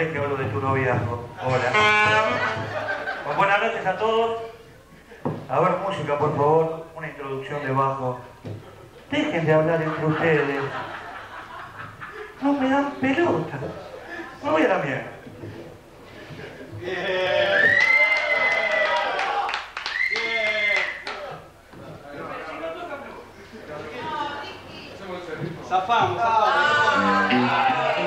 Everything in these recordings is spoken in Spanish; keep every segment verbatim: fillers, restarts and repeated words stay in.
colegio hablo de tu noviazgo. Hola. Pues buenas noches a todos. A ver, música, por favor. Una introducción de bajo. Dejen de hablar entre ustedes. No me dan pelota. Me voy a la mierda. Bien. Bien. Zafamos, zafamos.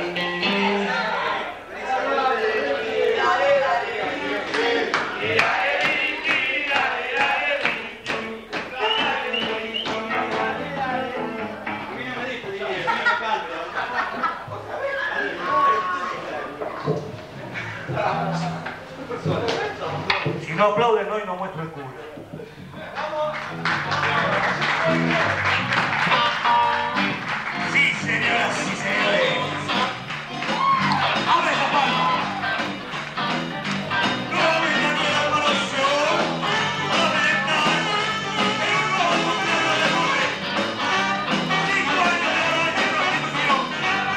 Si no aplauden hoy no muestro el culo. Sí, señoras y señores. ¡Abre esa palma! ¡No la voy a quedar para el show! ¡Para merendar! ¡El nuevo cumpleaños de Rubén! ¡Cinco años de la Constitución!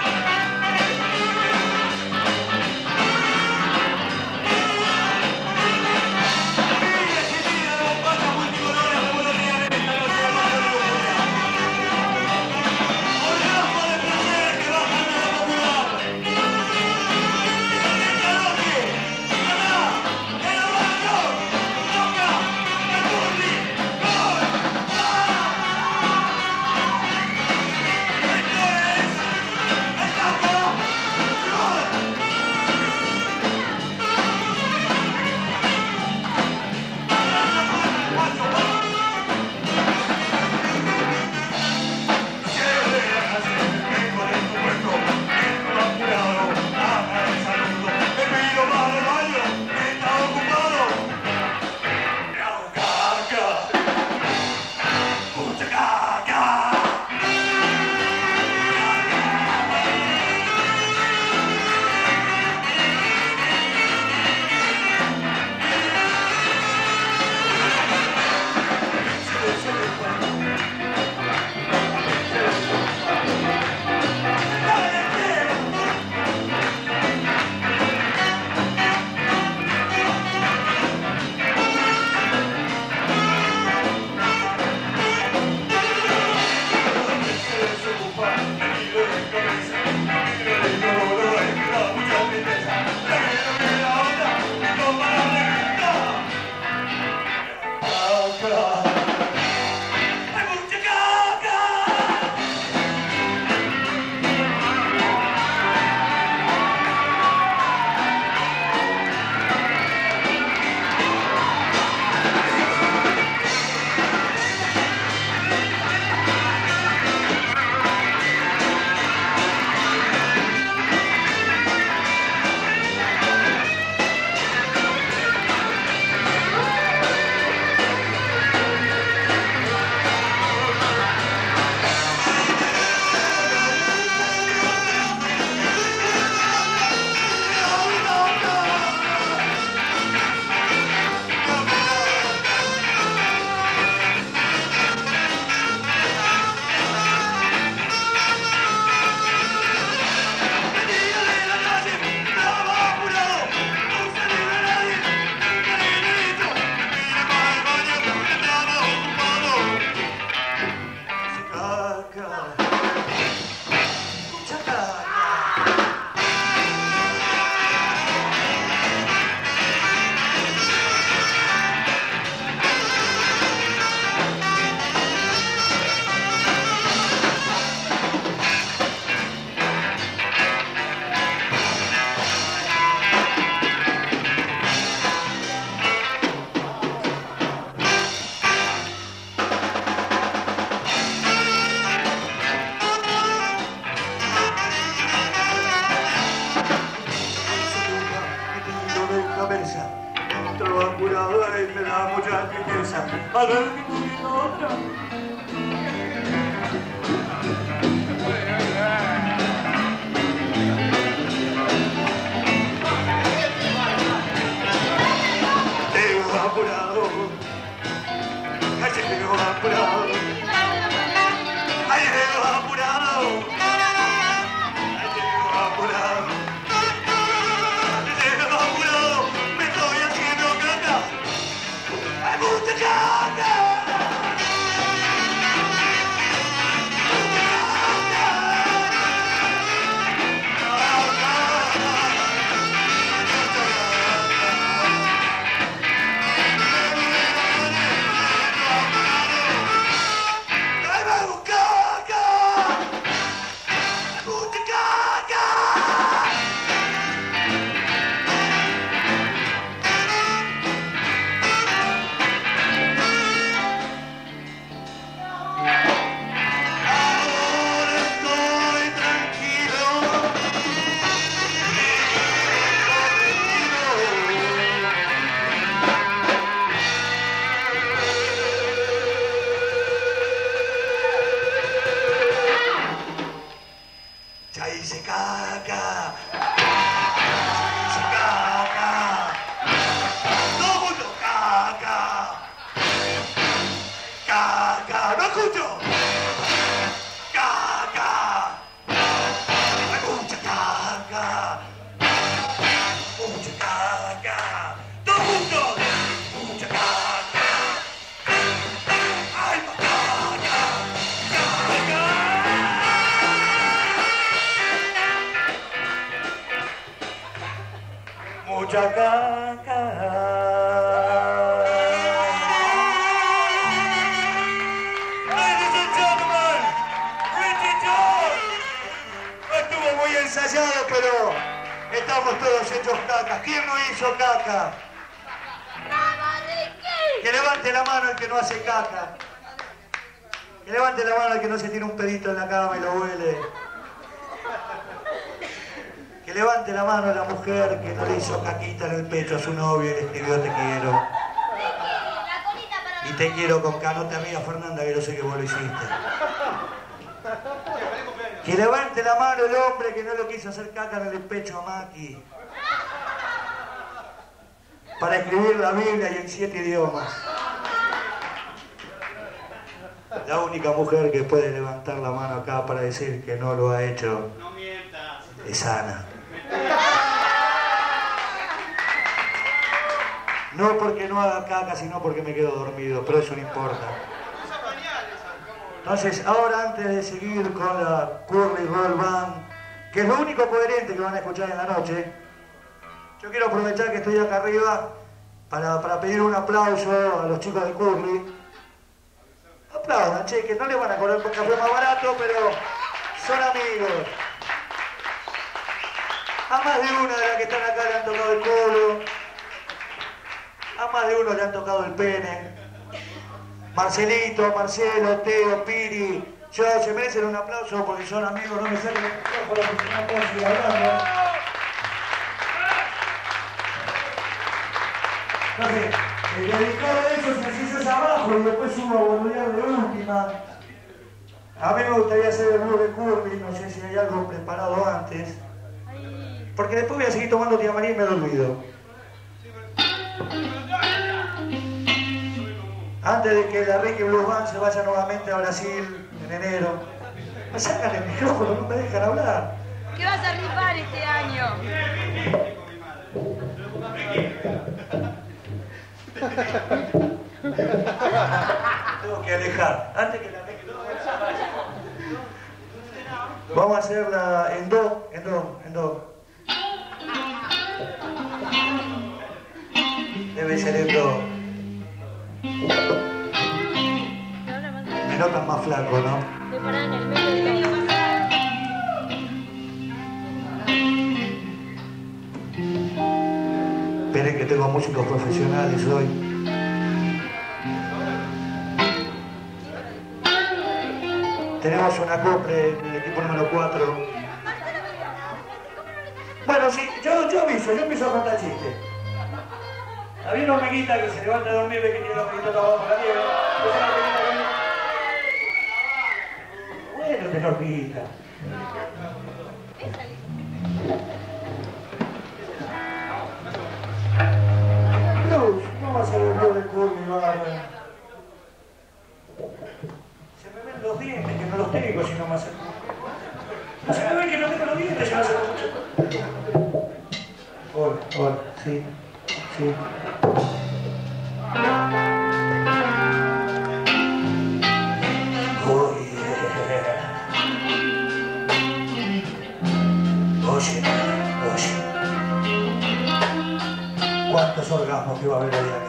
A ver, ¿qué otra? Tengo apurado. Ay, tengo apurado. Ay, tengo apurado. Ay, tengo apurado. mucha caca. Ladies and gentlemen, Richie George. No estuvo muy ensayado, pero estamos todos hechos caca. ¿Quién no hizo caca? Que levante la mano el que no hace caca. Que levante la mano el que no se tiene un pedito en la cama y lo huele. Que levante la mano la mujer que no le hizo caquita en el pecho a su novio y le escribió te quiero. Y te quiero con K, no te amiga Fernanda, que yo sé que vos lo hiciste. Que levante la mano el hombre que no lo quiso hacer caca en el pecho a Maki. Para escribir la Biblia y en siete idiomas. La única mujer que puede levantar la mano acá para decir que no lo ha hecho es Ana. No porque no haga caca, sino porque me quedo dormido, pero eso no importa. Entonces, ahora antes de seguir con la Curly Roll Band, que es lo único coherente que van a escuchar en la noche, yo quiero aprovechar que estoy acá arriba para, para pedir un aplauso a los chicos de Curly. Aplaudan, che, que no les van a cobrar un café más barato, pero son amigos. A más de una de las que están acá le han tocado el culo. A más de uno le han tocado el pene. Marcelito, Marcelo, Teo, Piri, yo, se merecen un aplauso porque son amigos, no me salen el micrófono porque si no puedo seguir hablando. Entonces, el dedicado de eso se hizo es abajo y después subo a boludear de última. A mí me gustaría hacer el blues de Curly, no sé si hay algo preparado antes. Porque después voy a seguir tomando tía María y me lo olvido. Antes de que la Ricky Blues Band se vaya nuevamente a Brasil en enero. Me sacan el micrófono, no me dejan hablar. ¿Qué vas a rifar este año? Tengo que alejar. Antes que la Ricky Blues Band se vaya. Vamos a hacerla en do, en do, en do. Debe ser en do. Me notan más flaco, ¿no? Te paran en el medio de todo. Esperen que tengo músicos profesionales hoy. Tenemos un acople en el equipo número cuatro. Bueno, sí, yo, yo aviso, yo empiezo a contar chistes. Había una hormiguita que se levanta a dormir, ve que tiene los hormiguitos abajo por la nieve. Bueno, tenés hormiguita. Blues, no vas a ver blues de Curly, bárbaro. Se me ven los dientes, que no los tengo si no me hacen. No se me ven que no tengo los dientes, ya no hace mucho. Hola, hola, sí, sí. Oh yeah. Oye, oye. ¿Cuántos orgasmos que va a haber hoy acá?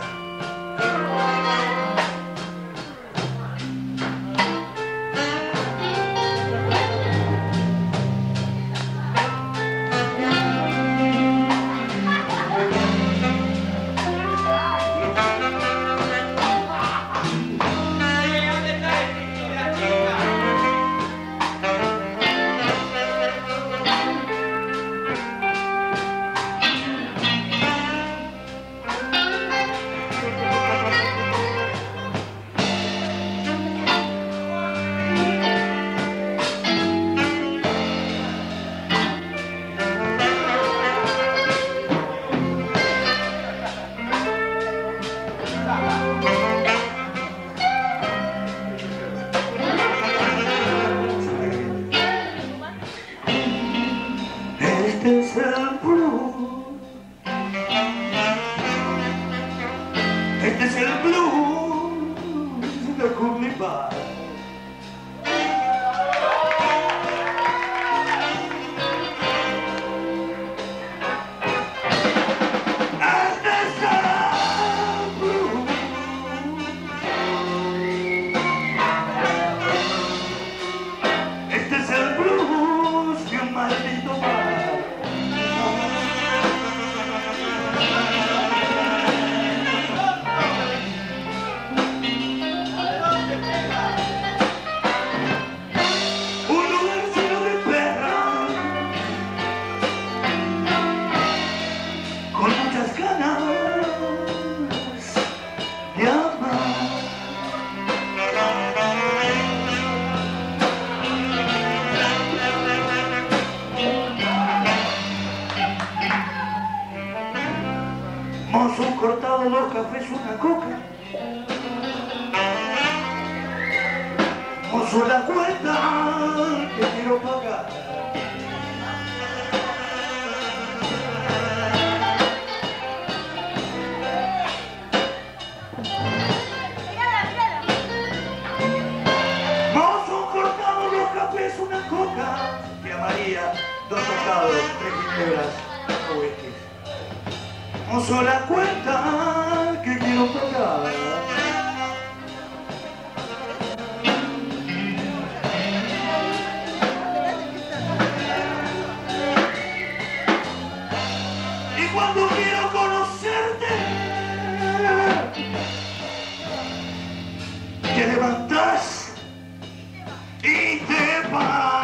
Mozo, un cortado, dos cafés, una coca. Mozo, la cuenta que quiero pagar. Mozo, un cortado, dos cafés, una coca. Tía María, dos tocados, tres ginebras, cinco whiskies. Mozo, la cuenta que quiero pagar. Y cuando quiero conocerte, te levantás y te vas.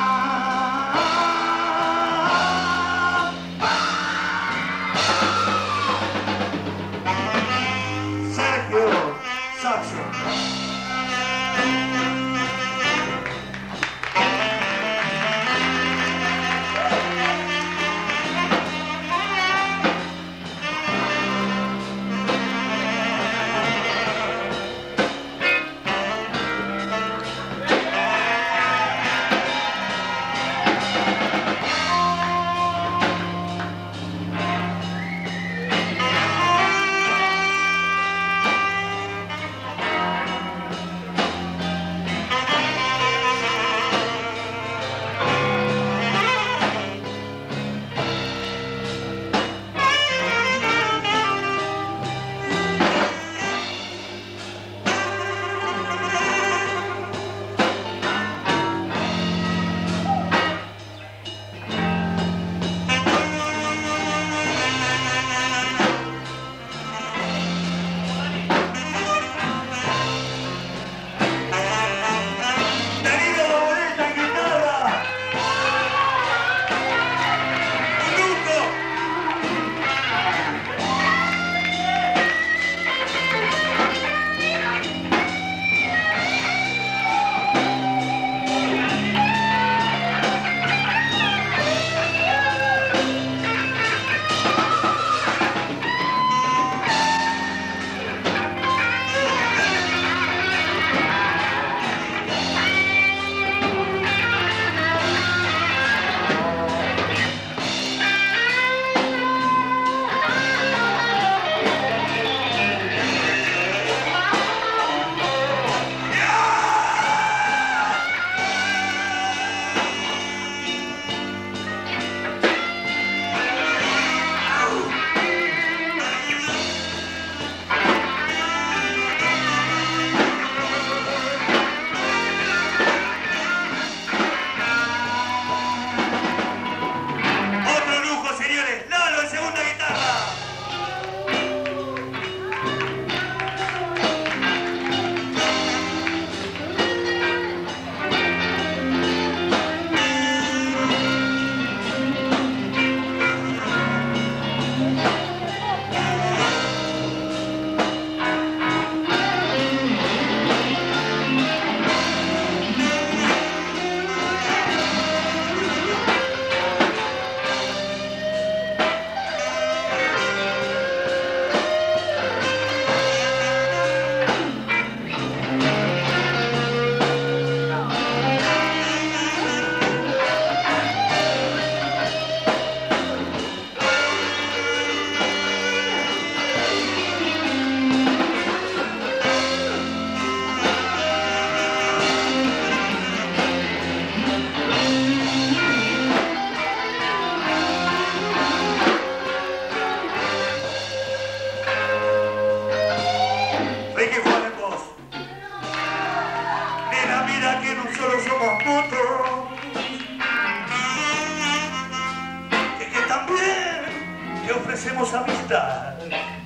ofrecemos amistad.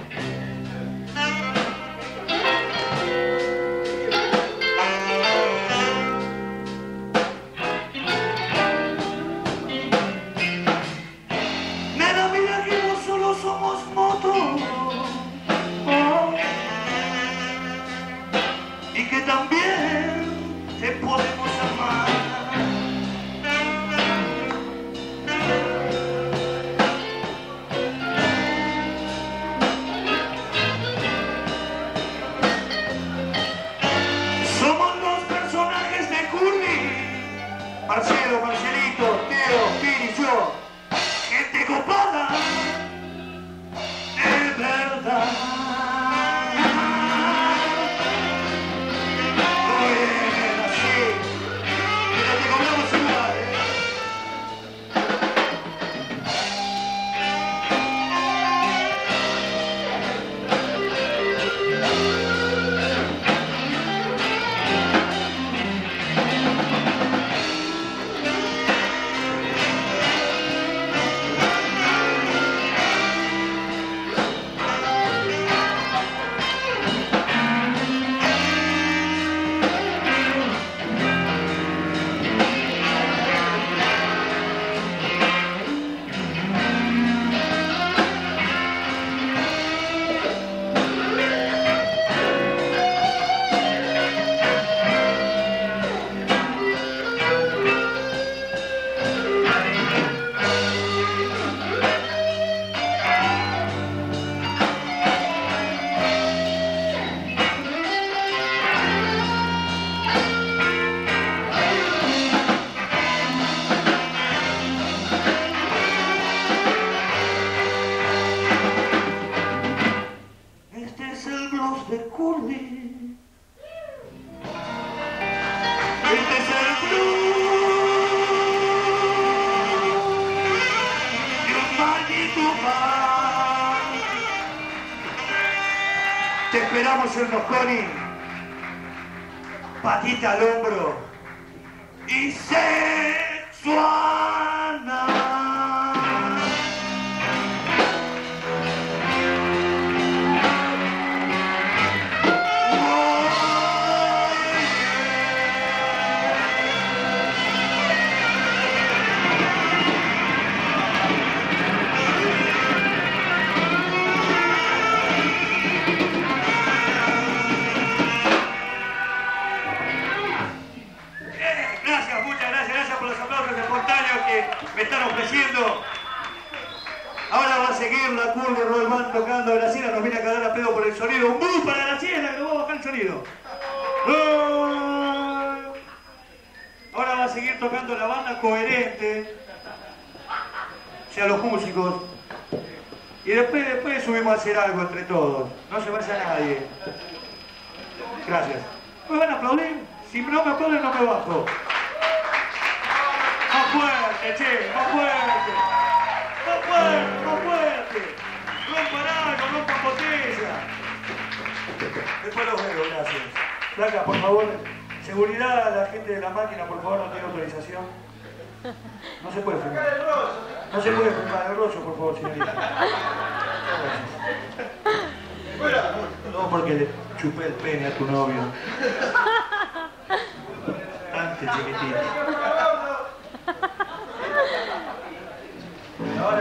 Nena, mira que no solo somos motos, oh, y que también te podemos amar. Te esperamos en Mosconi. Patita al hombro. Y sexuana. Me están ofreciendo. Ahora va a seguir la curva de Rodman tocando. Graciela nos viene a cagar a pedo por el sonido. Un bus para Graciela que nos va a bajar el sonido. Ahora va a seguir tocando la banda Coherente. O sea, los músicos. Y después, después subimos a hacer algo entre todos. No se vaya nadie. Gracias. ¿Me van a aplaudir? Si no me aplauden no me bajo. ¡Más fuerte, che! ¡Más fuerte! ¡Más fuerte! ¡Más fuerte! ¡Rompan algo! ¡Rompan botella! Después los veo, gracias. Flaca, por favor, seguridad a la gente de la máquina, por favor, no tiene autorización. No se puede filmar. No se puede filmar el rollo, por favor, señorita. Gracias. No porque le chupé el pene a tu novio. Antes, chiquitito. Ahora.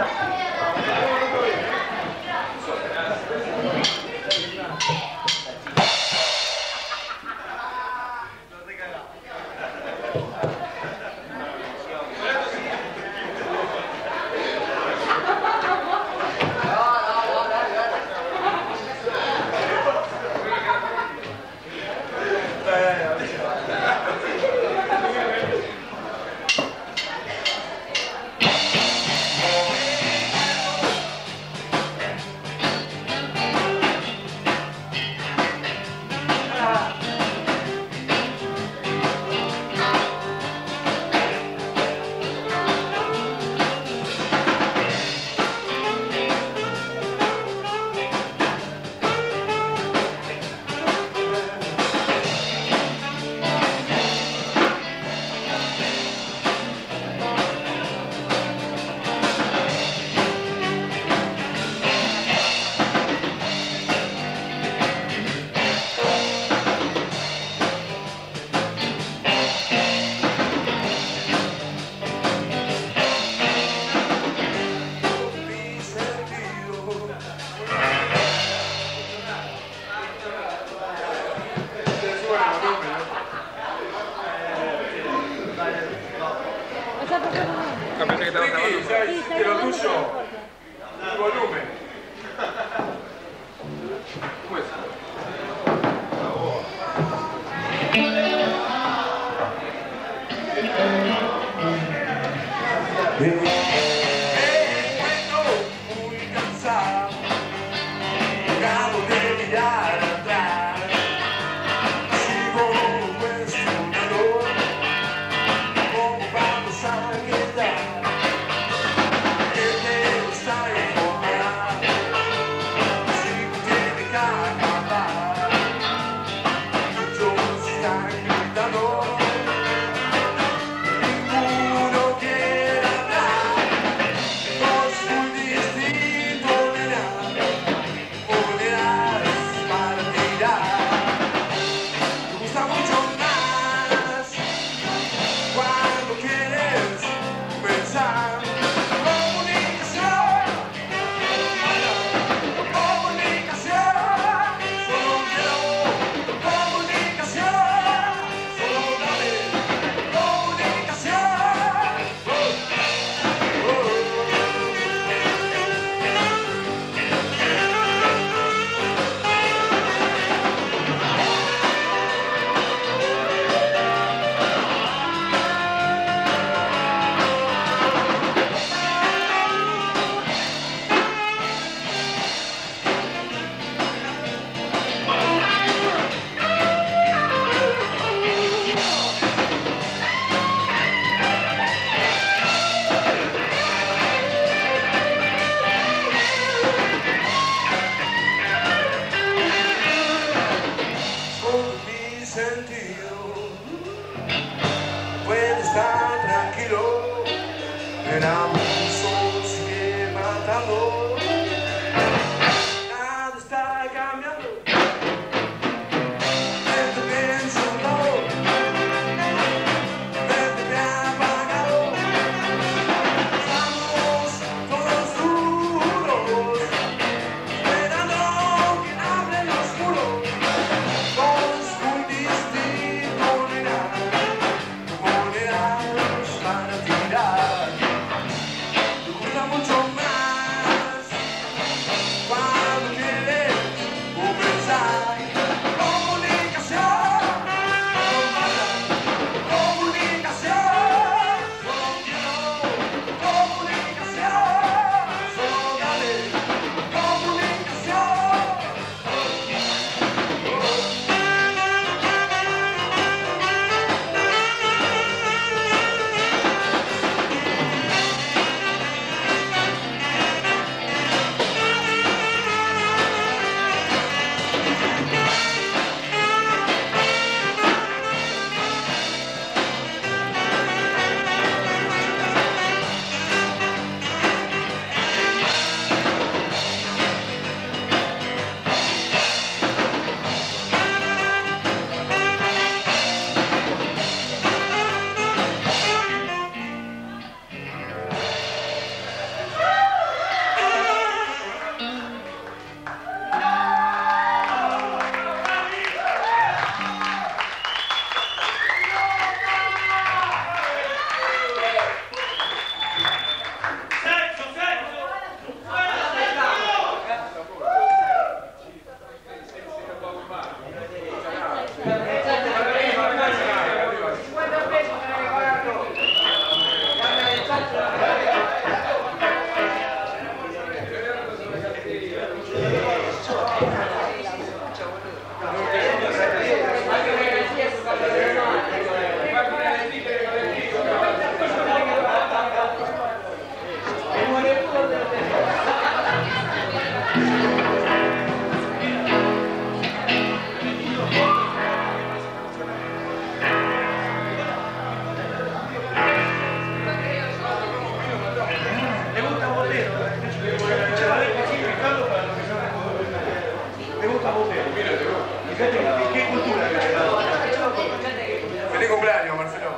Feliz cumpleaños, Marcelo.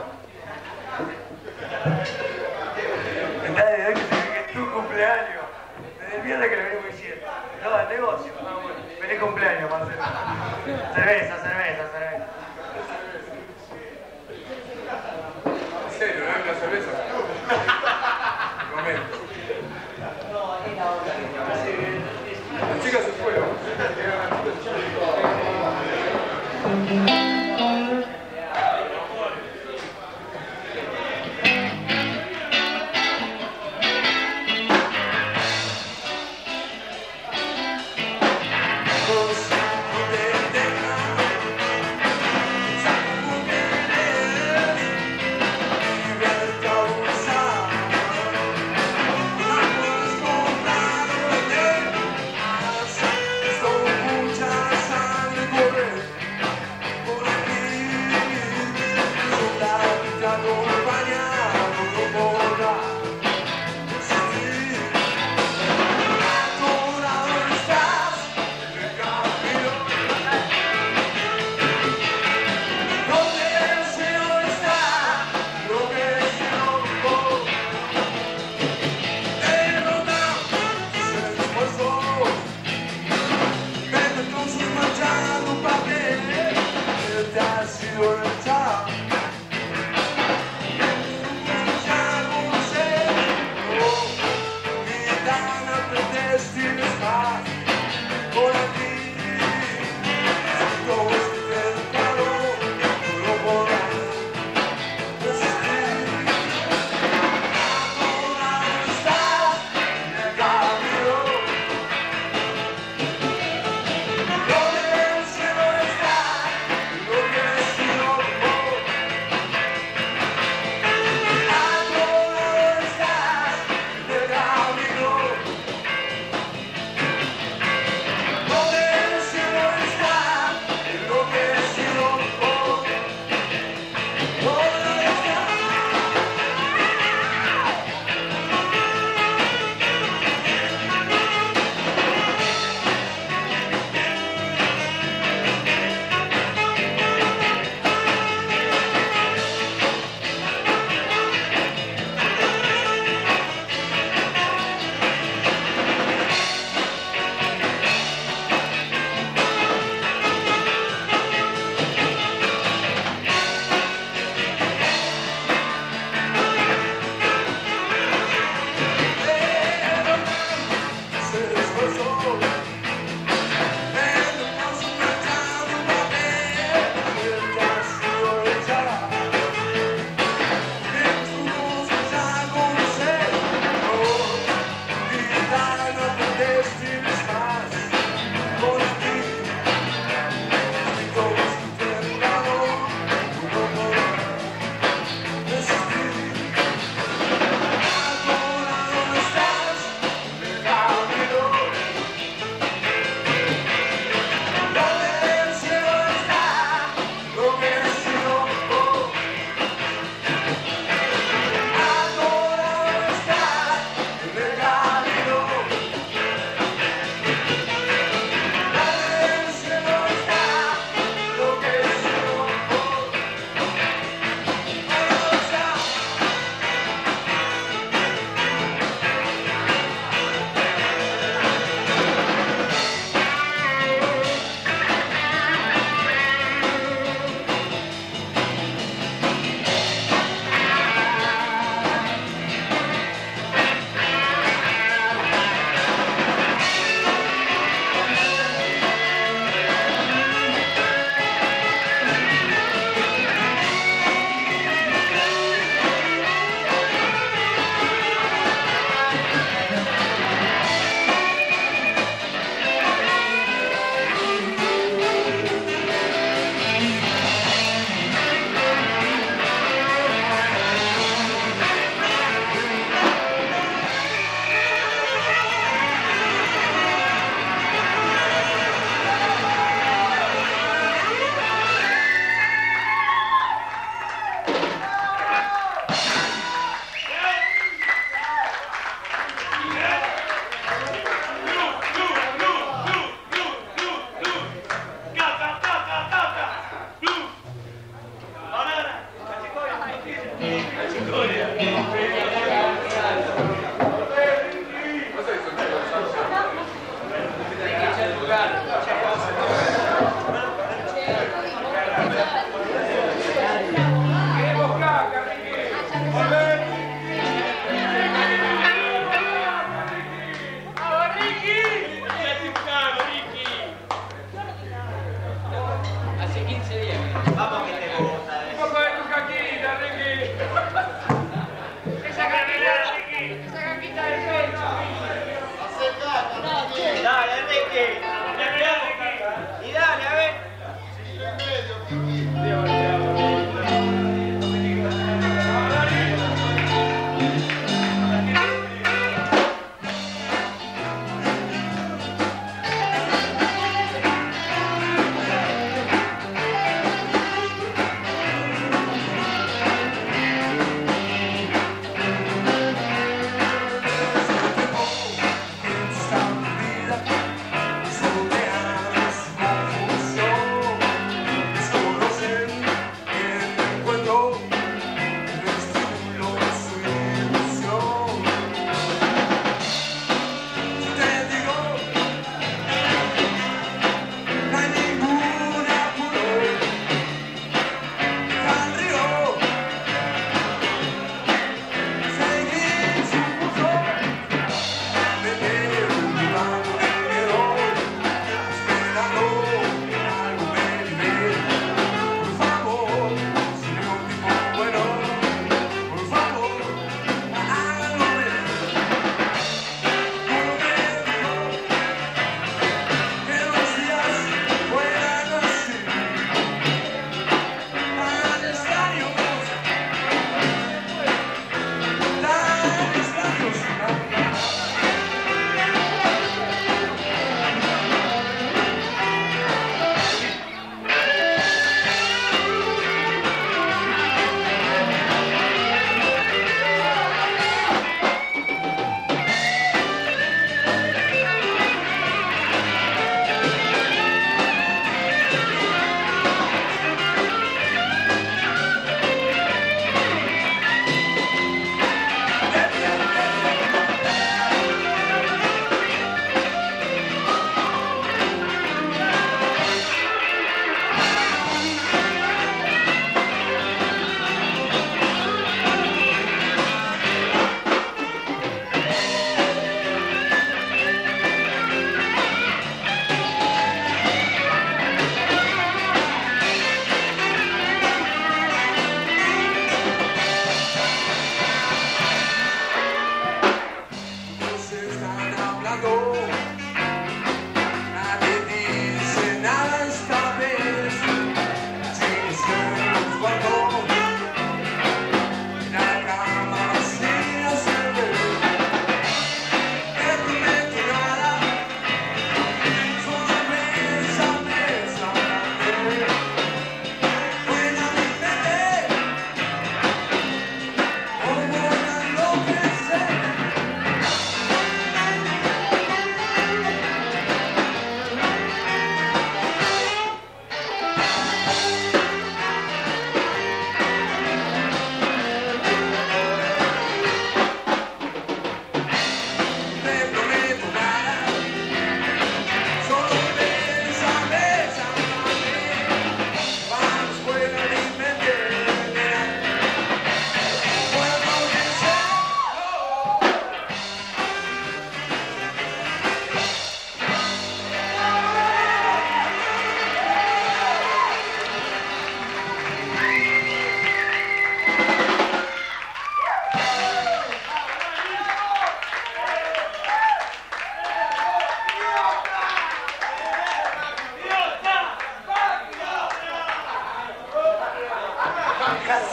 Está de hoy que se ve que es tu cumpleaños. Desde el viernes que lo venimos diciendo. No, el negocio. Ah, bueno. Feliz cumpleaños, Marcelo. Cerveza, cerveza, cerveza. ¿En serio? ¿No es una cerveza? Momento. Las chicas se fueron.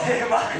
Che, baje.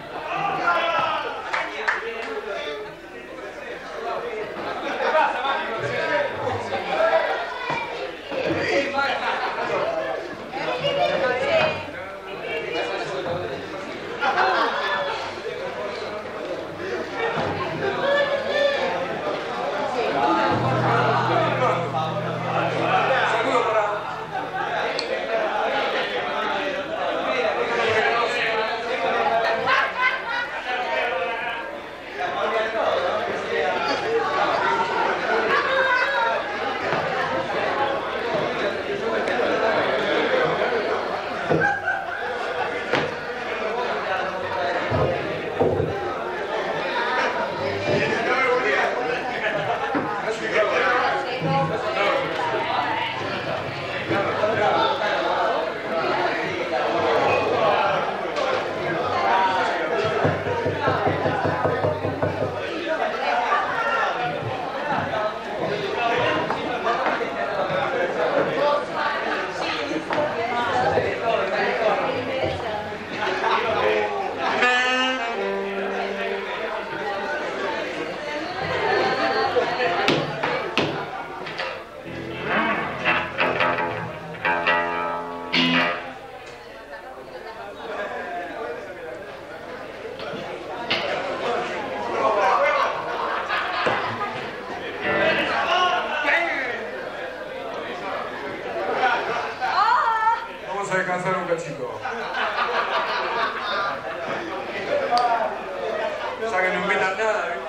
Descansar un cachito. Ya que no inventan nada, ¿viste?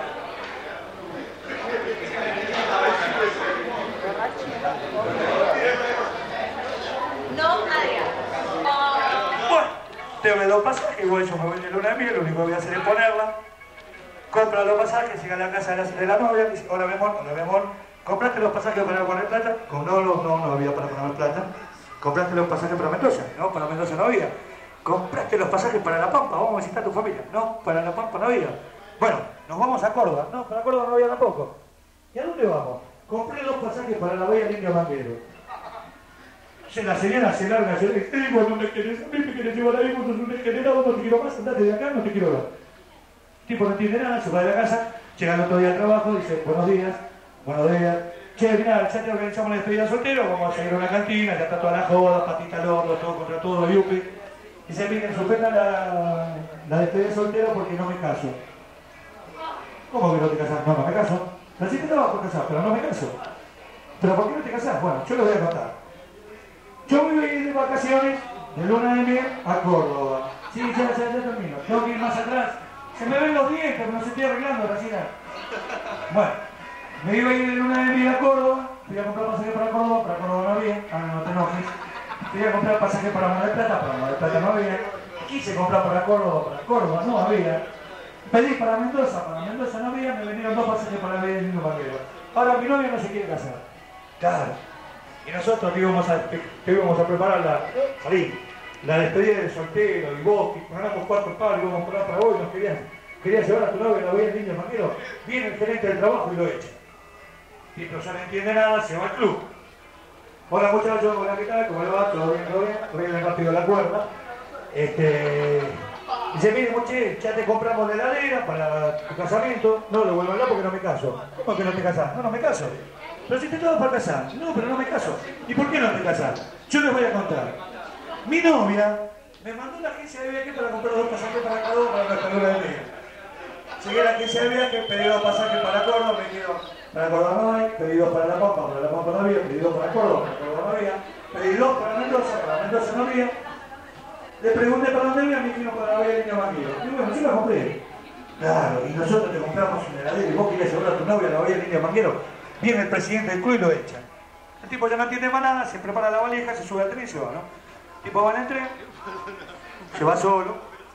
No, Adrián. Bueno, tengo dos pasajes, igual yo me voy de luna de miel, lo único que voy a hacer es ponerla. Compra los pasajes, llega a la casa de la, de la novia, dice, hola mi amor, hola mi amor, ¿compraste los pasajes para poner plata? Como no, no, no, no había para poner plata. ¿Compraste los pasajes para Mendoza? No, para Mendoza no había. ¿Compraste los pasajes para La Pampa? Vamos a visitar a tu familia. No, para La Pampa no había. Bueno, nos vamos a Córdoba. No, para Córdoba no había tampoco. ¿Y a dónde vamos? Compré los pasajes para la Bahía del Indio Manguero. Se la señora se larga, se dice, eh, bueno, me querés, a mí me querés llevar ahí, vos sos un degenerado, no te quiero más, andate de acá, no te quiero ver. El tipo no entiende nada, se va de la casa, llega el otro día al trabajo, dice, buenos días, buenos días. Che, mirá, ya te organizamos la despedida de soltero, vamos a seguir a una cantina, ya está toda la joda, patita al horno, todo contra todo, yupi. Dice, miren, suspendan la, la despedida de soltero porque no me caso. ¿Cómo que no te casas? No, no me caso. Así te trabajo casar, pero no me caso. ¿Pero por qué no te casás? Bueno, yo les voy a contar. Yo me voy a ir de vacaciones de luna de miel a Córdoba. Sí, ya, ya, ya termino. Tengo que ir más atrás. Se me ven los dientes, pero no se estoy arreglando, Racina. Bueno. Me iba a ir de luna de miel a Córdoba, fui a comprar pasaje para Córdoba, para Córdoba no había, ah, no, no te enojes. Fui a comprar pasaje para Mar del Plata, para Mar del Plata no había. Quise comprar para Córdoba, para Córdoba no había. Pedí para Mendoza, para Mendoza no había, me vinieron dos pasajes para la Bahía del Indio Manguero. Ahora mi novia no se quiere casar. Claro. Y nosotros te íbamos a, te, te íbamos a preparar la, salí, la despedida de soltero, y vos, que ganamos cuatro palos, íbamos a comprar para vos y nos querías, querías llevar a tu novia a la Bahía del Indio Manguero. Viene el gerente del trabajo y lo echa. Tipo, ya no entiende nada, se va al club. Hola muchachos, hola, ¿qué tal? ¿Cómo le va? ¿Todo bien? ¿Todo bien? Voy a rápido la cuerda. Este... Dice, mire, muche, ya te compramos la heladera para tu casamiento. No, lo vuelvo a hablar porque no me caso. ¿Cómo que no te casás? No, no me caso. Pero si te todo para casar. No, pero no me caso. ¿Y por qué no te casás? Yo les voy a contar. Mi novia me mandó la agencia de viaje para comprar dos pasajes para cada uno para nuestra luna de miel. Llegué a la agencia de viaje, pedí dos pasajes para Córdoba, me quedo... Para Córdoba no hay, pedí dos para La Pampa, para La Pampa no había, pedí dos para Córdoba, para Córdoba no había, pedí dos para Mendoza, para Mendoza no había. Le pregunté para dónde había, me dijeron para la Bahía del Indio Manguero. Y bueno, yo la compré. Claro, y nosotros te compramos una heladera y vos querías llevar a tu novia a la Bahía del Indio Manguero. Viene el presidente del club y lo echa. El tipo ya no entiende más nada, se prepara la valija, se sube al tren y se va, ¿no? El tipo va en el tren, se va solo.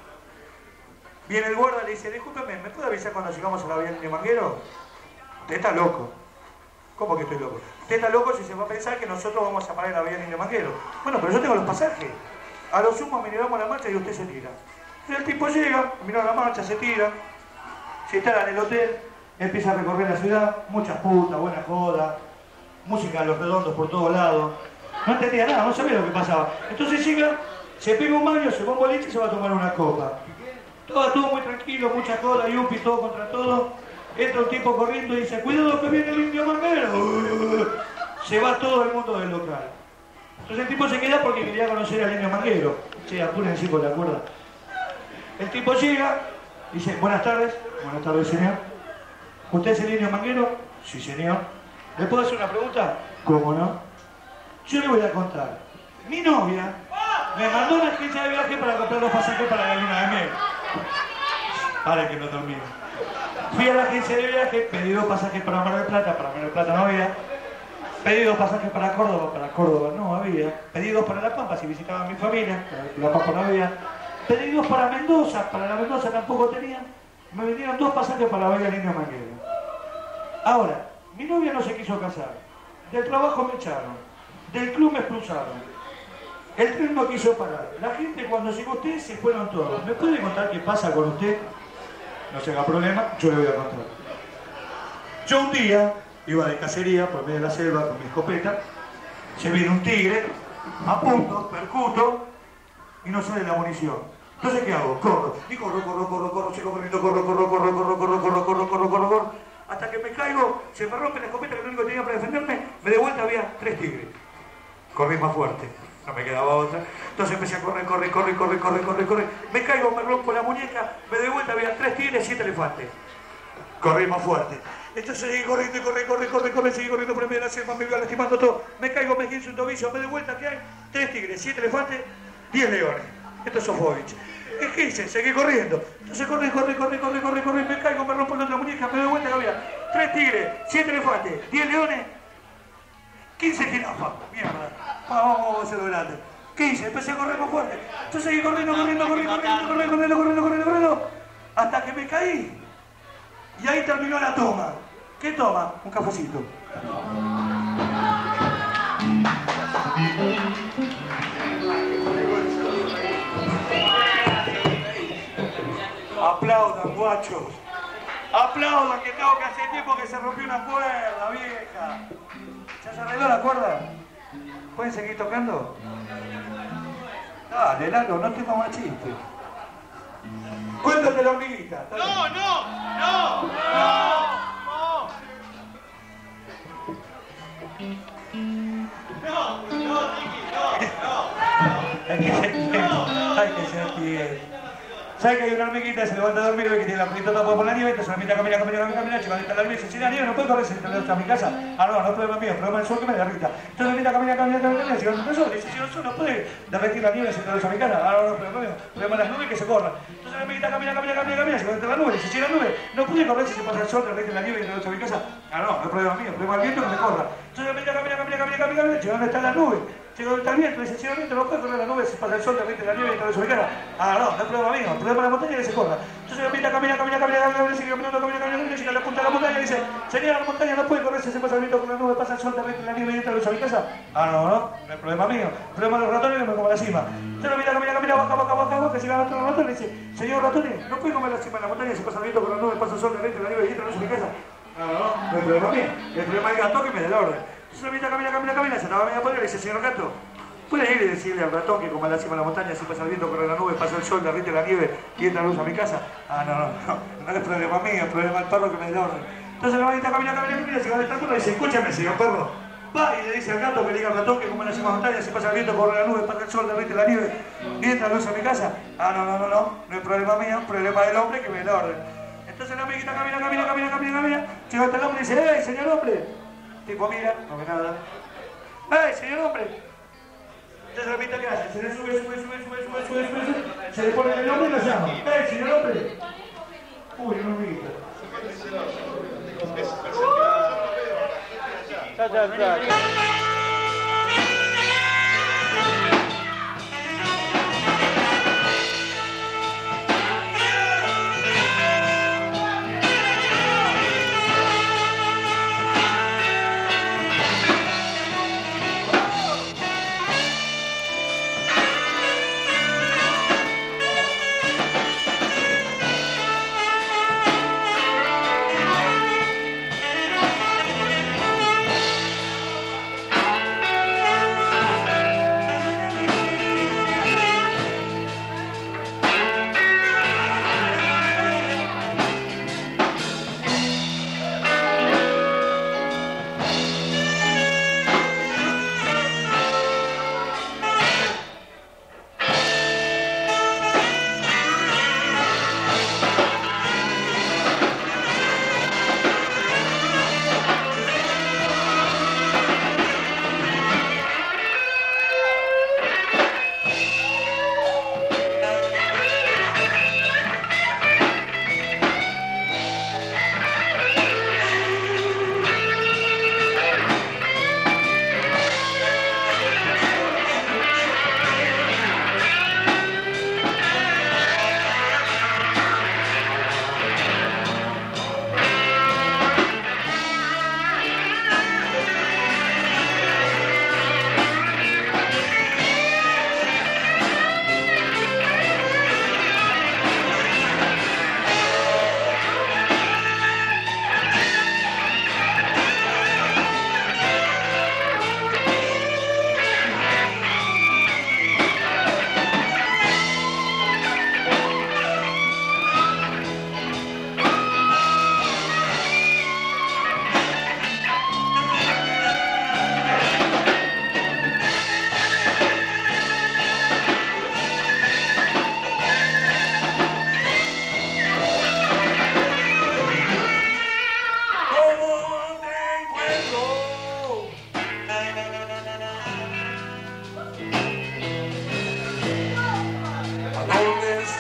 Viene el guarda y le dice, discúlpeme, ¿me puede avisar cuando llegamos a la Bahía del Indio Manguero? Usted está loco. ¿Cómo que estoy loco? Usted está loco si se va a pensar que nosotros vamos a parar en la Bahía del Indio Manguero. Bueno, pero yo tengo los pasajes. A lo sumo miramos la marcha y usted se tira. Y el tipo llega, mira la marcha, se tira. Se instala en el hotel, empieza a recorrer la ciudad, muchas putas, buena joda, música a los redondos por todos lados. No entendía nada, no sabía lo que pasaba. Entonces llega, Se pega un baño, se va a un boliche y se va a tomar una copa. Todo, todo muy tranquilo, mucha cola, yupi, todo contra todo. Entra un tipo corriendo y dice, cuidado que viene el indio manguero. Se va todo el mundo del local. Entonces el tipo se queda porque quería conocer al indio manguero. Che, apúrense con la cuerda. El tipo llega, dice, buenas tardes. Buenas tardes, señor. ¿Usted es el indio manguero? Sí, señor. ¿Le puedo hacer una pregunta? ¿Cómo no? Yo le voy a contar. Mi novia me mandó una agencia de viaje para comprar los pasajes para la luna de miel. Para que no dormí. Fui a la agencia de viaje, pedí dos pasajes para Mar del Plata, para Mar del Plata no había. Pedí dos pasajes para Córdoba, para Córdoba no había. Pedí dos para La Pampa, si visitaba a mi familia, para La Pampa no había. Pedí dos para Mendoza, para la Mendoza tampoco tenían. Me vendieron dos pasajes para ver al indio manguero. Ahora, mi novia no se quiso casar. Del trabajo me echaron. Del club me expulsaron. El tren no quiso parar. La gente cuando llegó usted se fueron todos. ¿Me puede contar qué pasa con usted? No se haga problema, yo le voy a contar. Yo un día iba de cacería por medio de la selva con mi escopeta. Se viene un tigre, apunto, percuto y no sale la munición. Entonces, ¿qué hago? Corro. Y corro, corro, corro, corro, sigo corriendo, corro, corro, corro, corro, corro, corro, corro, corro, corro, corro. Hasta que me caigo, se me rompe la escopeta, que lo único que tenía para defenderme, me de vuelta había tres tigres. Corrí más fuerte, no me quedaba otra. Entonces empecé a correr, correr, correr, correr, correr, correr, correr. Me caigo, me rompo la muñeca, me de vuelta había tres tigres, siete elefantes. Corrí más fuerte. Entonces seguí corriendo y corrí, corrí, corrí, corrí, seguí corriendo por el medio de la selva, me iba lastimando todo. Me caigo, me guinzo un tobillo, me de vuelta, ¿qué hay? Tres tigres, siete elefantes, diez leones. Esto es Sofovich. ¿Qué hice? Seguí corriendo. Entonces corrí, corrí, corrí, corrí, corrí, corrí, me caigo, me rompo la otra muñeca, me doy vuelta que había tres tigres, siete elefantes, diez leones, quince jirafas. Mierda. Vamos, vamos a hacerlo grande. ¿Qué hice? Empecé a correr más fuerte. Entonces seguí corriendo, corriendo, corriendo, corriendo, corriendo, corriendo, corriendo, corriendo, corriendo, hasta que me caí. Y ahí terminó la toma. ¿Qué toma? Un cafecito. Aplaudan, guachos. Aplaudan, que tengo que hacer tiempo que se rompió una cuerda, vieja. ¿Ya se arregló la cuerda? ¿Pueden seguir tocando? Dale, Lalo, no tengo más chiste. Cuéntate la hormiguita. No, no, no, no, no. No, no, Tiki, no, no. Hay que ser tiempo, hay que ser tiempo. ¿Sabes que hay una hormiguita que se levanta a dormir y ve que tiene la puntita tapada por la nieve? Entonces la hormiguita camina, camina, camina, camina, chica, está la nieve y dice, si la nieve no puede correr, se está a mi casa. Ah, no, no es problema mío, es problema del sol que me derrita. Entonces la hormiguita camina, camina, camina, camina, chica, no sol, dice, si el sol no puede derretir la nieve, se está a mi casa. Ah, no, no es problema mío, problema de las nubes que se corran. Entonces la hormiguita camina, camina, camina, camina, chica, entre la nube, dice, si la nube no puede correr, si se pasa el sol, derrite la nieve y se a mi casa. Ah, no, no es problema mío, es problema del viento que me corra. Entonces la hormiguita camina, camina, camina, camina, camina, chica, ¿dónde está la nube? Llega donde está el viento, dice, si el viento no puede correr la nube, se pasa el sol, derrite la nieve y todo eso mi cara. Ah, no, no es problema mío, el problema de la montaña que se corra. Entonces la hormiguita camina, camina, camina, camina, camina, sigue caminando, camina, camina, camina, llega a la punta de la montaña y dice, señora, la montaña no puede correr, si se pasa el viento con la nube, pasa el sol, derrite la nieve y entra luz a mi casa. Ah, no, no, no es problema mío, el problema de los ratones que me como la cima. Entonces la hormiguita camina, camina, baja, baja, baja, baja, que llega a los ratones y dice, señor ratones, no puede comer la cima de la montaña, si pasa el viento con la nube, pasa el sol, derrite la nieve y entra luz a mi casa. Ah, no, no, no es problema mío, el problema del gato que me dé la orden. Entonces la hormiguita camina, camina, camina, se estaba media podrida y dice, señor gato, ¿puede ir y decirle al ratón que como la cima de la montaña, si pasa el viento, corre la nube, pasa el sol, derrite la nieve y entra luz a mi casa? Ah, no, no, no, no es problema mío, es problema del perro que me dé la orden. Entonces la hormiguita camina, camina, camina, llega al perro y dice, escúchame, señor perro. Va y le dice al gato que le diga al ratón que como la cima de la montaña, si pasa el viento, corre la nube, pasa el sol, derrite la nieve y entra luz a mi casa. Ah, no, no, no, no, no es problema mío, es problema del hombre que me dé la orden. Entonces la hormiguita camina, camina, camina, camina, camina, llega hasta el hombre y dice, ¡hey, señor hombre! Tipo mira, no ve nada. ¡Hey, señor hombre! Entonces la hormiguita, ¿qué hace? Se le sube, sube, sube, sube, sube, sube, sube, sube, se le pone el nombre y lo llama. ¡Hey, señor hombre! Uy, una hormiguita. Ya, ya, ya.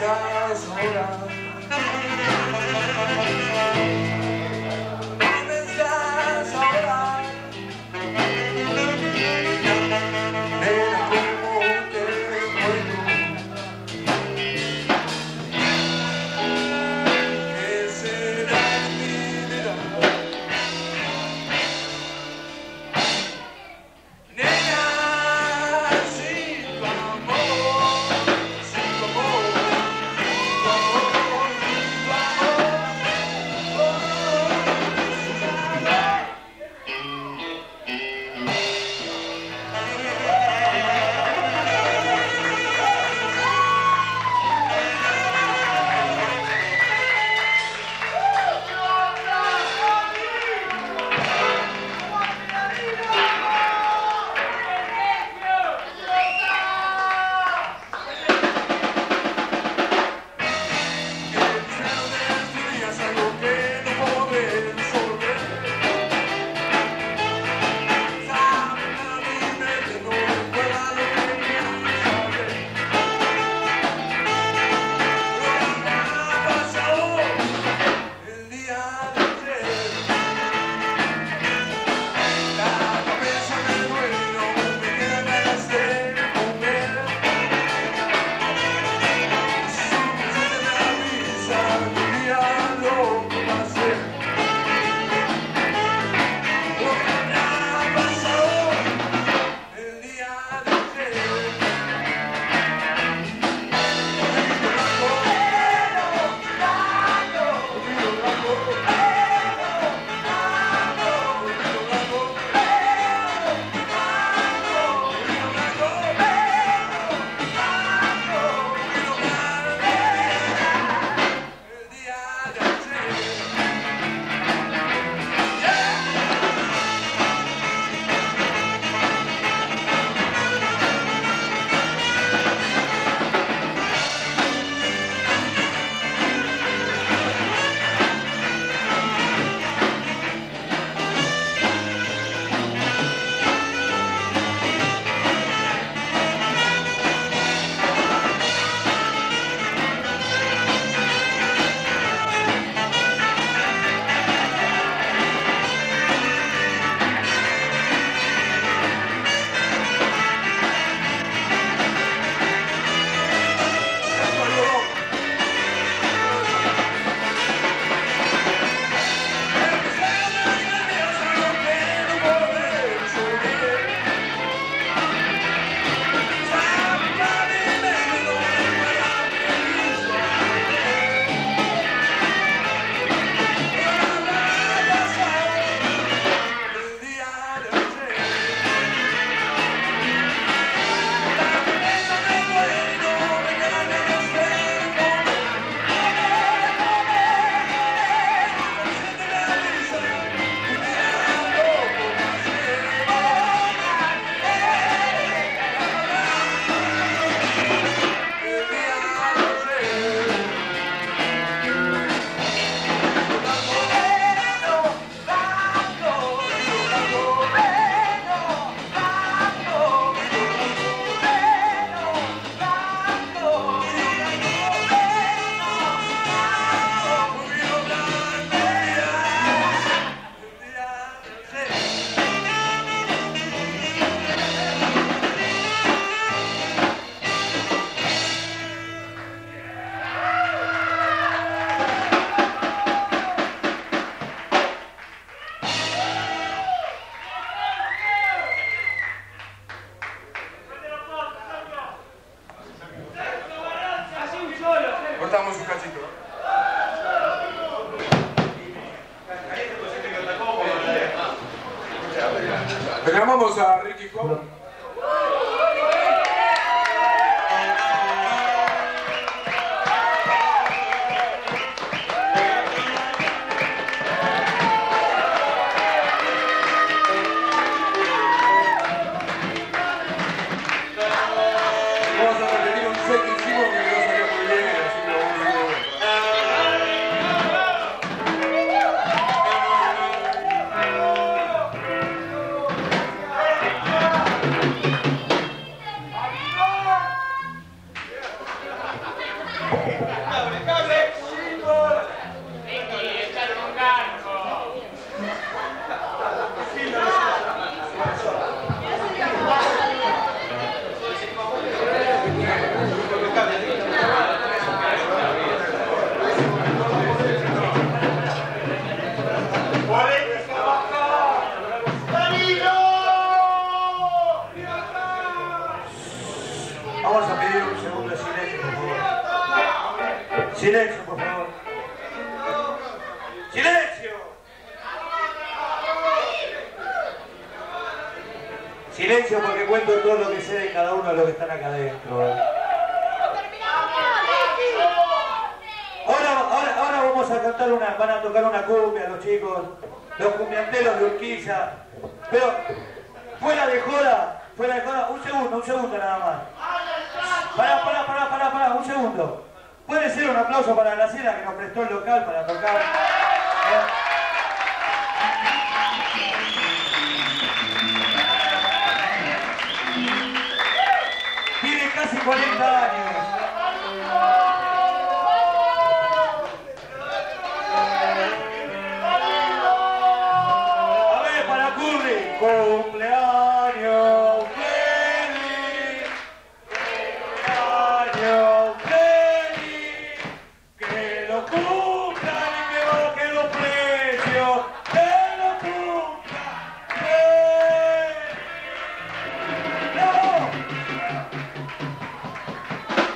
pensás ahora? ¿Qué pensás ahora? Nena, ¿cómo te encuentro? ¿Qué será de mi vida? Nena, sin tu amor, sin tu amor, sin tu amor, sin tu amor, oh, cortamos un cachito. Reclamamos a Ricky Cobb. Vamos a repetir un set que hicimos que no salió muy bien, así que vamos a ver. Silencio, por favor. ¡Silencio! Silencio porque cuento todo lo que sé de cada uno de los que están acá adentro. Ahora, ahora, ahora vamos a cantar una, van a tocar una cumbia los chicos, los cumbianteros de Urquiza. Pero, fuera de joda, fuera de joda, un segundo, un segundo nada más. Pará, pará, pará, pará, pará, un segundo. ¿Puede ser un aplauso para Graciela que nos prestó el local para tocar? ¿Eh? Tiene casi cuarenta años. A ver, para Curry. Cumpleaños feliz. Cumpleaños feliz. Que lo cumplan y que bajen los precios. Que lo cumplan feliz. ¡No!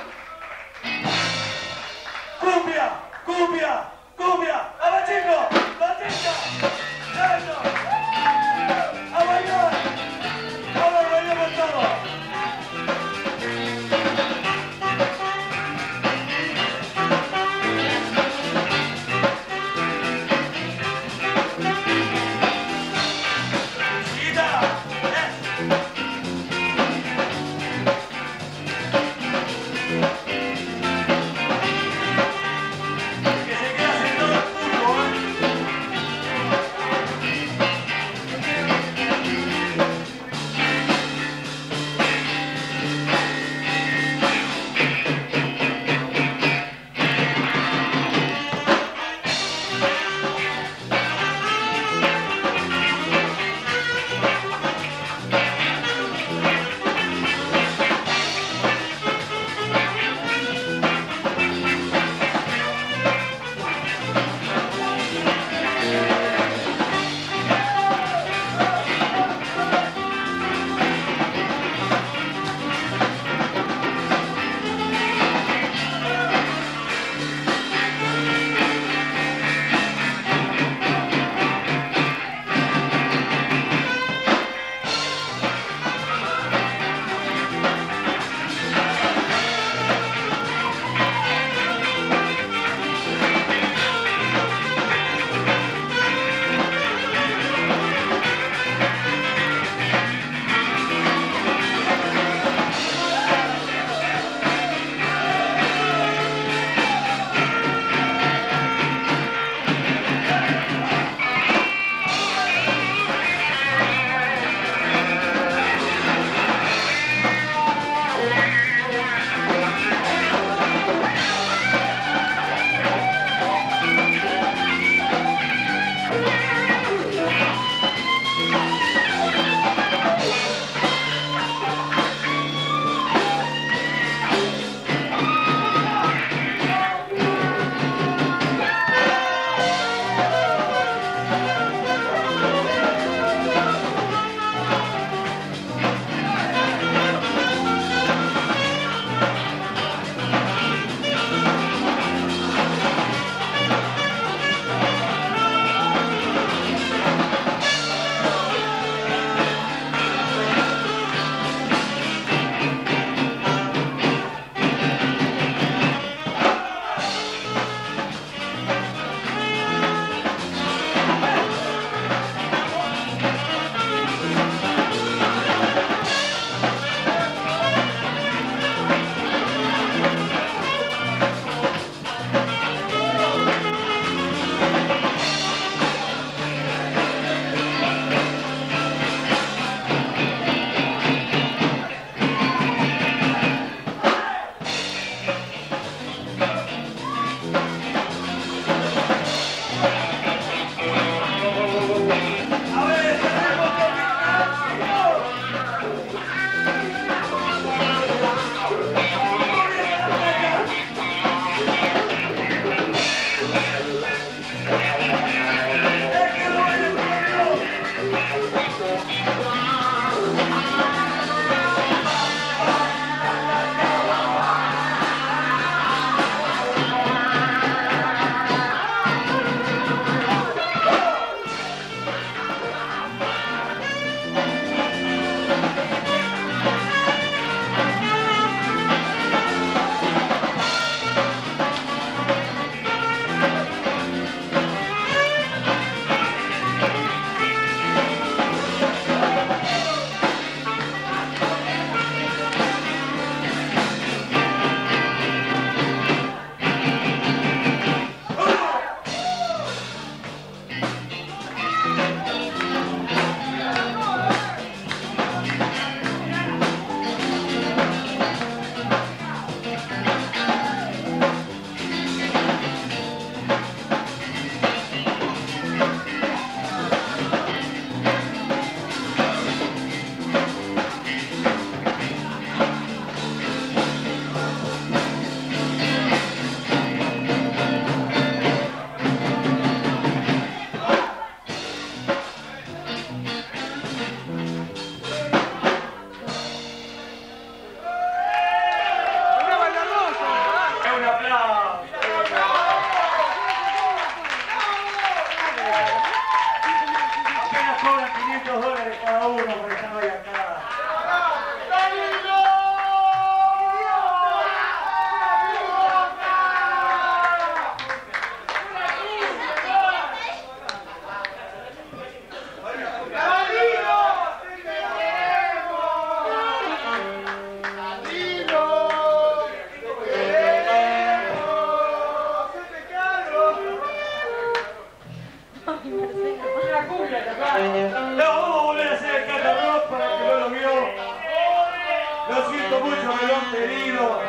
no.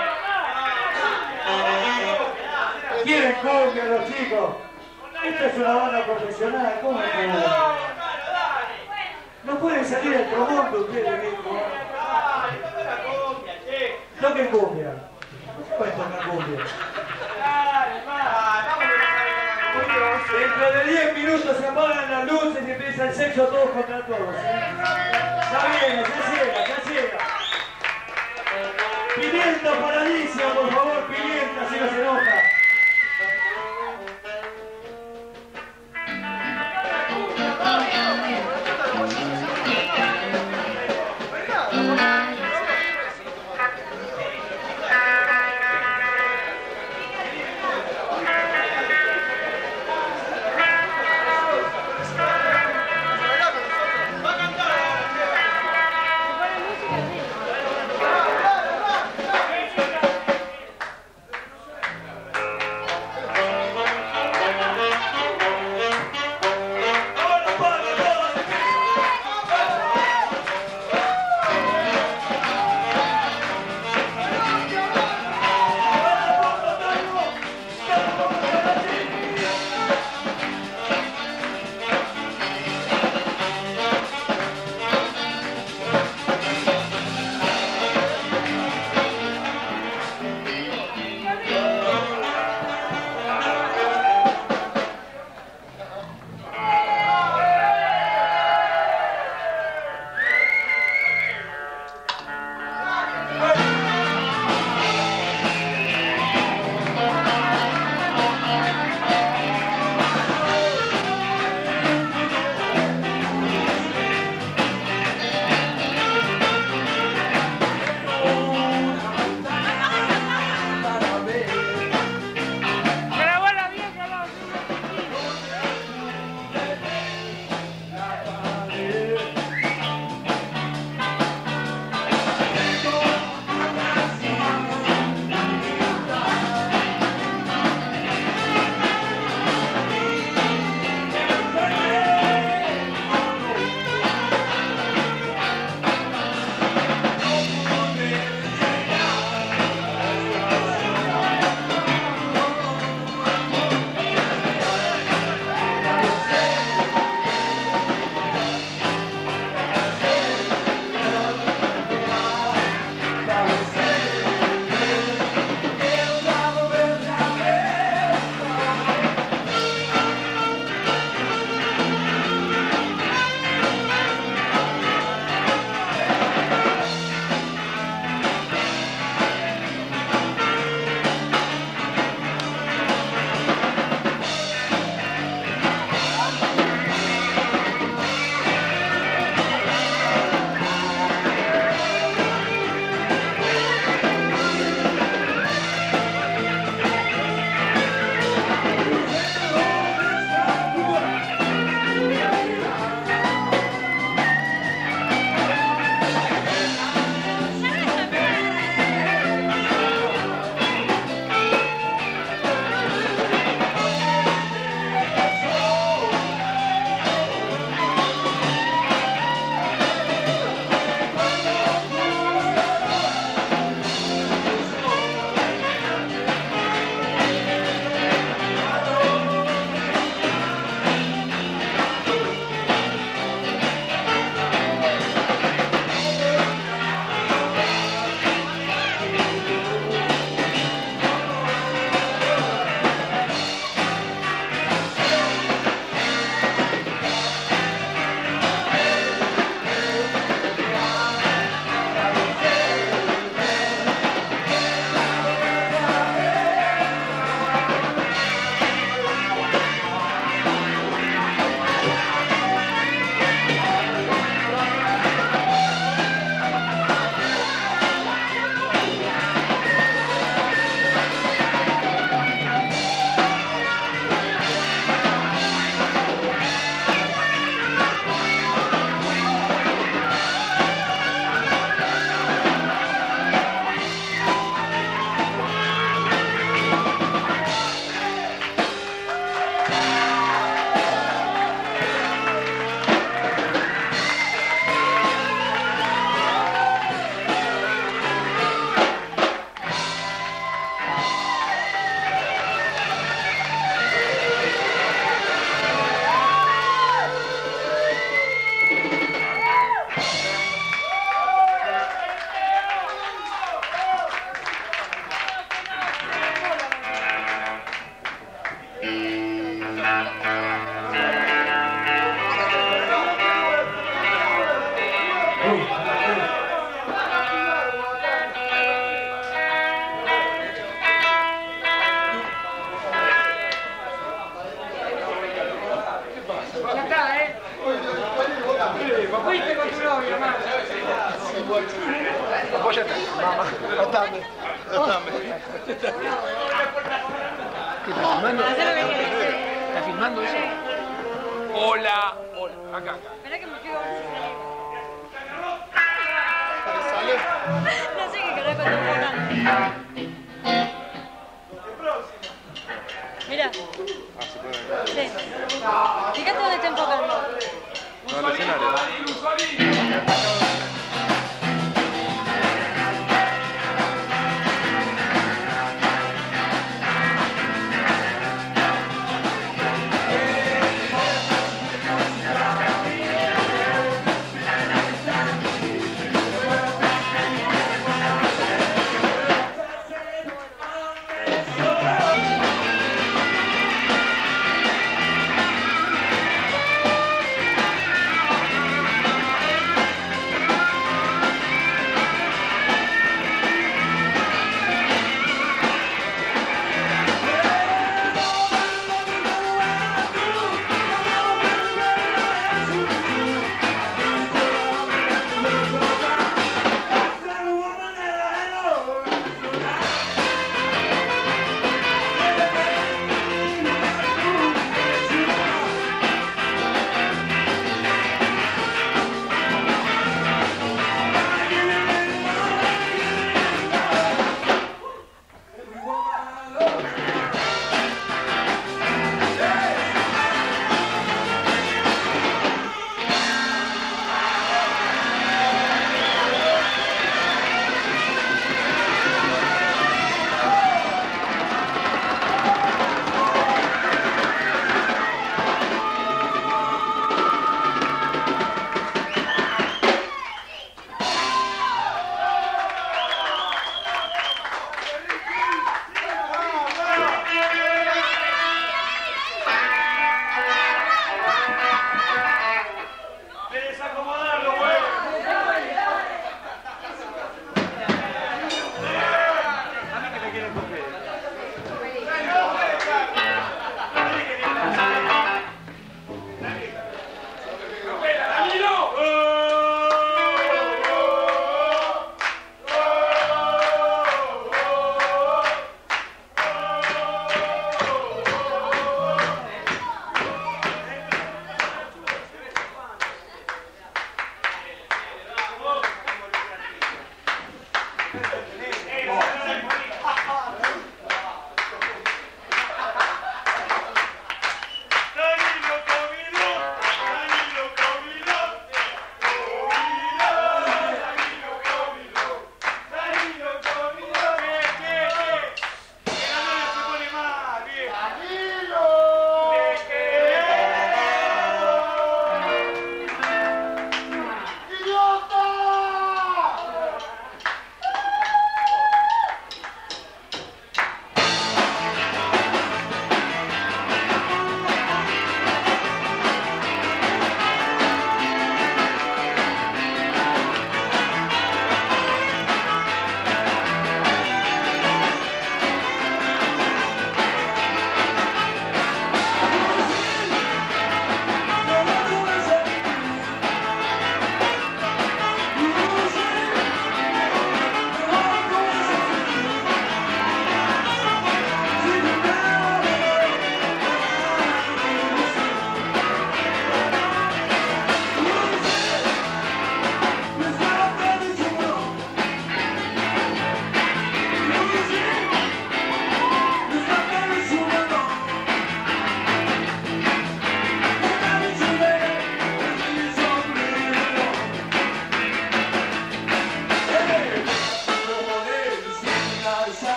¿Quieren cumbia los chicos? Esta es una banda profesional, ¿cómo es cumbia? No pueden salir al promonto ustedes mismos. Toquen cumbia. ¿Pueden tocar cumbia? Dentro de diez minutos se apagan las luces y empieza el sexo todos contra todos. ¿eh? Ya viene, ya llega, ya llega. Pimienta para Alicia, por favor, pimienta, si no se enoja. Apóyate. Mamá, tratame. Tratame. ¿Qué estás filmando? ¿Estás filmando eso? Hola. Hola. Acá, acá. Espera que me fijo. ¿Sale? No sé qué carajo está enfocando. Mira. Ah, se puede. Sí. Fíjate dónde está enfocando. No, el escenario.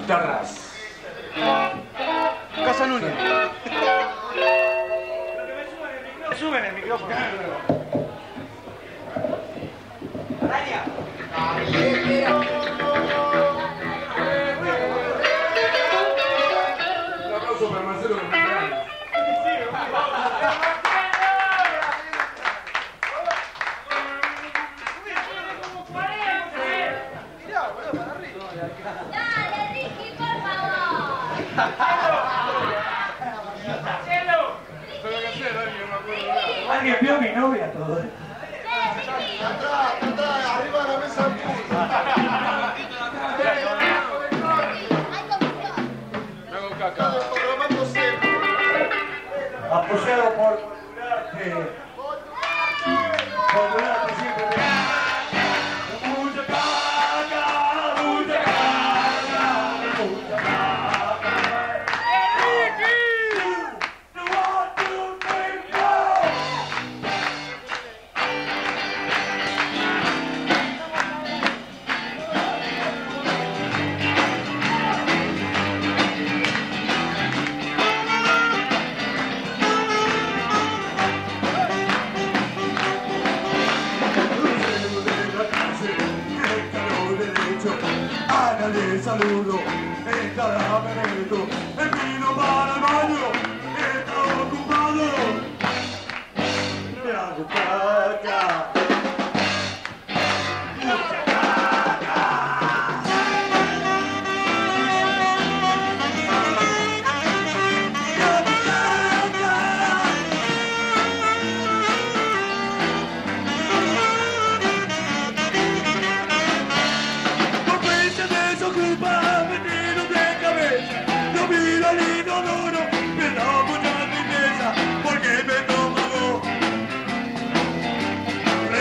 guitarras. Casa Núñez. Suben el micrófono. Araña. Un aplauso para Marcelo de cumpleaños. Dale, Ricky, por favor. ¿Alguien vio a mi novia todo esto? Atrás, atrás, arriba de la mesa. Me hago caca. Programando siempre. Apoyado por Durante. Por Durante siempre. Mucha caca, mucha caca, mucha caca. The one, two, three, go! Le saludo en cada momento. El vino para el baño está ocupado. Me hago caca. Mucha caca. Ocupa metido de cabeza, no miro al inodoro, me da mucha tristeza, porque me tomo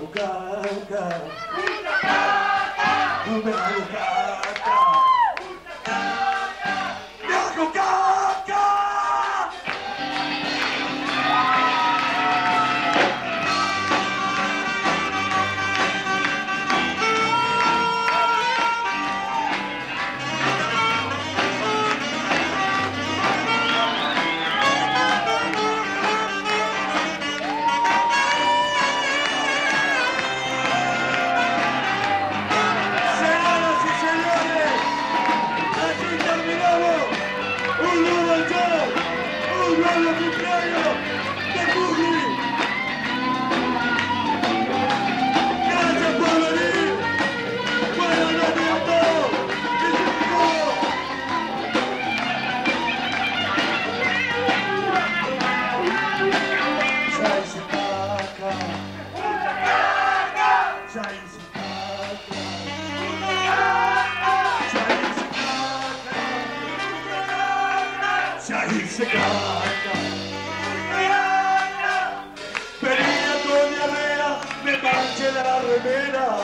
bucaca. Una bucaca. ¡Me hago caca! Venía con diarrea, me manché la remera.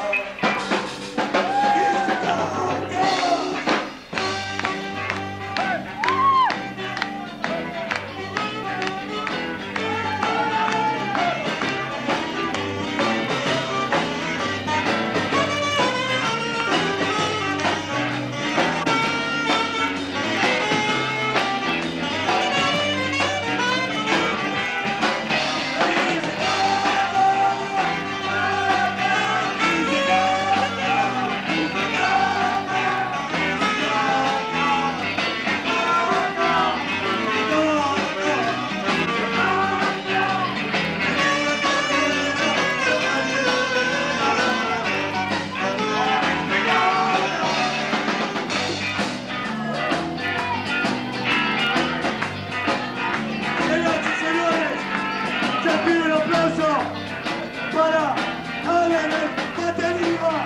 Para Alan Batería.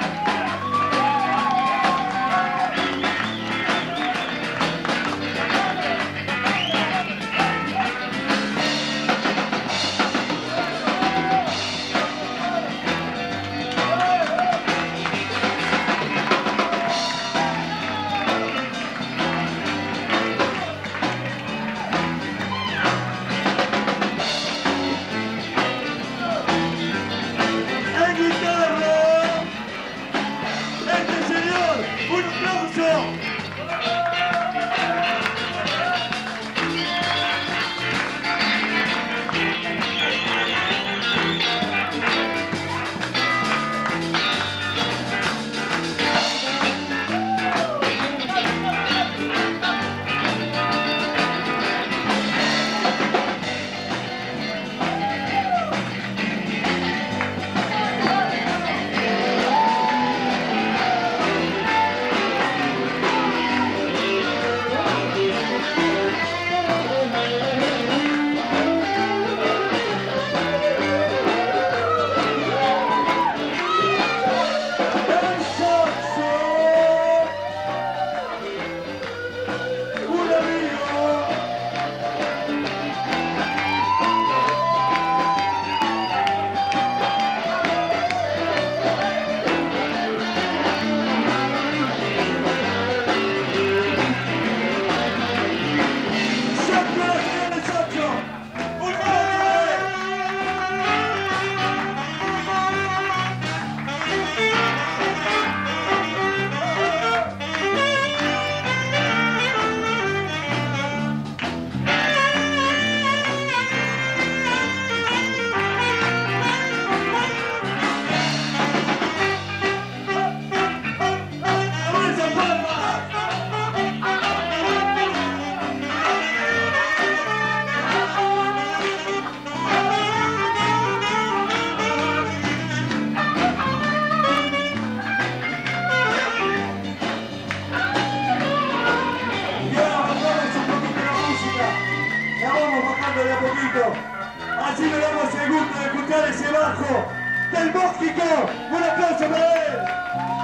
Así le damos el gusto de escuchar ese bajo del Mójico. Un aplauso para él.